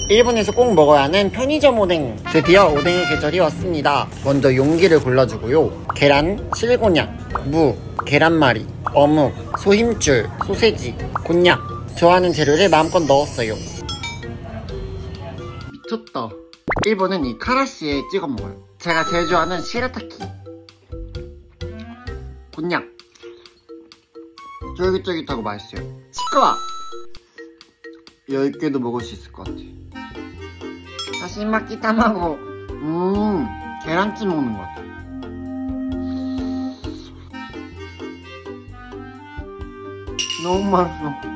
일본에서 꼭 먹어야 하는 편의점 오뎅. 드디어 오뎅의 계절이 왔습니다. 먼저 용기를 골라주고요. 계란, 실곤약, 무, 계란말이, 어묵, 소힘줄, 소세지, 곤약. 좋아하는 재료를 마음껏 넣었어요. 미쳤다. 일본은 이 카라시에 찍어 먹어요. 제가 제일 좋아하는 시라타키. 곤약. 쫄깃쫄깃하고 맛있어요. 시끄러워. 10개도 먹을 수 있을 것 같아. 다시마키 타마고. 계란찜 먹는 것 같아. 너무 맛있어.